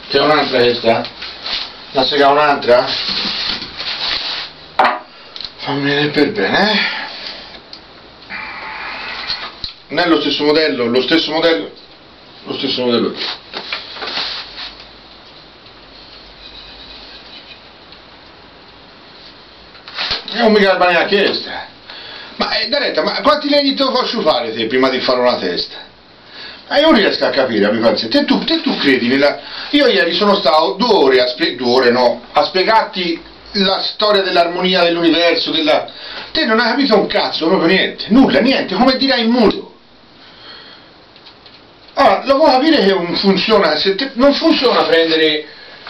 C'è un'altra questa? La sega un'altra? Fammi vedere per bene, Non è lo stesso modello, lo stesso modello. Non mi garba neanche questa. Ma Daretta, ma quanti legni te lo faccio fare te prima di fare una testa? Ma io non riesco a capire, mi pare. Te tu credi nella... Io ieri sono stato 2 ore a spiegarti la storia dell'armonia dell'universo, Te non hai capito un cazzo, proprio niente, nulla, niente, come dirai in muto. Allora, lo vuoi capire che non funziona, non funziona prendere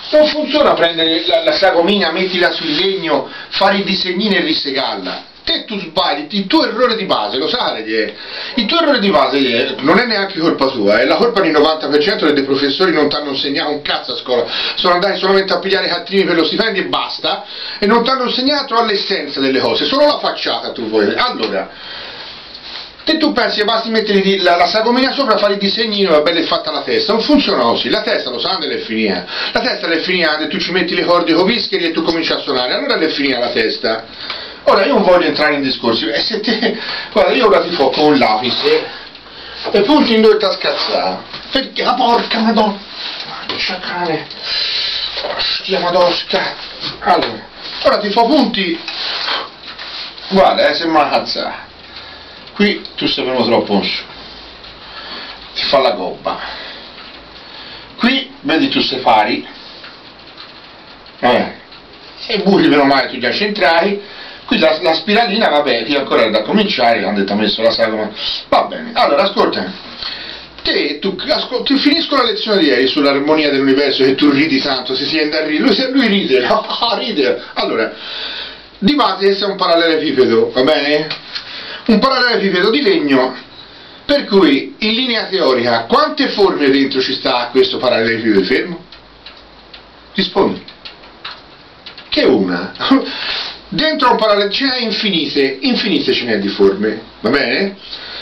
la sagomina, mettila sul legno, fare i disegnini e risegarla. Te tu sbagli, il tuo errore di base, lo sai, il tuo errore di base non è neanche colpa tua, è la colpa del 90% dei professori non ti hanno insegnato un cazzo a scuola, sono andati solamente a pigliare i cattrini per lo stipendio e basta, e non ti hanno insegnato all'essenza delle cose, solo la facciata tu vuoi. Allora, te tu pensi che basti mettere la sagomina sopra, fare il disegnino e bella è fatta la testa, non funziona così, la testa lo sanno delle finita, la testa è finita, tu ci metti le corde con vischeri e tu cominci a suonare, allora è finita la testa. Ora io non voglio entrare in discorsi, guarda, io ora ti fo con un lapis e punti in dove ti scazzare, perché la porca madonna, cane, ostia madosca, allora, ora ti fo punti, guarda, sembra una cazzata, qui tu sei venuto troppo in su, ti fa la gobba, qui vedi tu sei fari, e buchi meno male tu già centrali. Qui la spiralina, vabbè, che ancora è da cominciare, hanno detto ha messo la sagoma. Va bene, allora ascolta, ti finisco la lezione di ieri sull'armonia dell'universo, che tu ridi tanto, si siente a ridere, lui ride, ride. Allora, di base è un parallelepipedo, va bene? Un parallelepipedo di legno, per cui in linea teorica quante forme dentro ci sta a questo parallelepipedo fermo? Rispondi. Che una. Dentro un parallelo ce n'è infinite ce n'è di forme, va bene?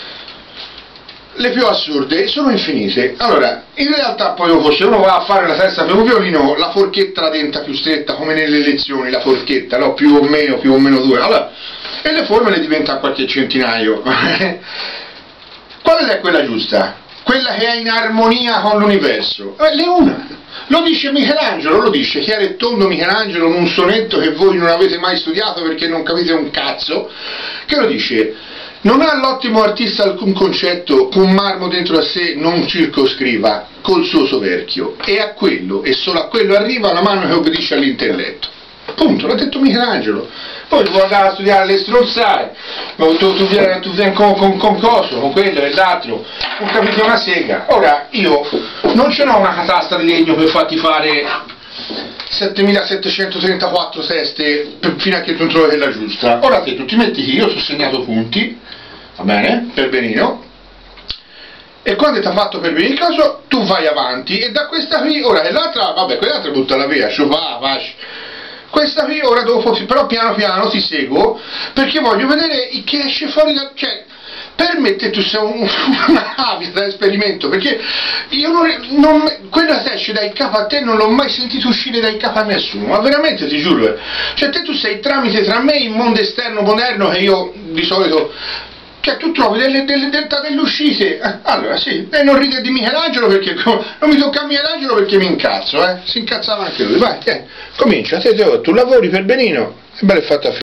Le più assurde sono infinite. Allora, in realtà poi dopo se uno va a fare la testa per un violino, la forchetta la diventa più stretta, come nelle lezioni, la forchetta, no? Più o meno 2. Allora, e le forme ne diventa qualche centinaio. Qual è quella giusta? Quella che è in armonia con l'universo. Le una. Lo dice Michelangelo, lo dice Chiaro e Tondo Michelangelo in un sonetto che voi non avete mai studiato perché non capite un cazzo, che lo dice: non ha l'ottimo artista alcun concetto che un marmo dentro a sé non circoscriva col suo soverchio, e a quello, e solo a quello arriva la mano che obbedisce all'intelletto. Punto, l'ha detto Michelangelo. Poi tu vuoi andare a studiare le stronzate, tu vieni con coso, con quello e l'altro, non capite una sega. Ora, io non ce n'ho una catasta di legno per farti fare 7734 teste fino a che tu trovi quella giusta. Ora te, tu ti metti qui, io ti ho segnato punti, va bene, per benino, e quando ti ha fatto per bene il caso, tu vai avanti, e da questa qui, ora, e l'altra, vabbè, quell'altra buttala via, questa qui ora dopo, però piano piano ti seguo, perché voglio vedere che esce fuori da... cioè, per me te tu sei una nave da esperimento, perché io quella che esce dai capo a te non l'ho mai sentito uscire dai capo a nessuno, ma veramente ti giuro, cioè te tu sei il tramite tra me e il mondo esterno moderno che io di solito... Cioè tu trovi delle uscite, allora sì, e non ride di Michelangelo perché non mi tocca a Michelangelo perché mi incazzo, si incazzava anche lui, vai, comincia, tu lavori per benino, e bello è fatta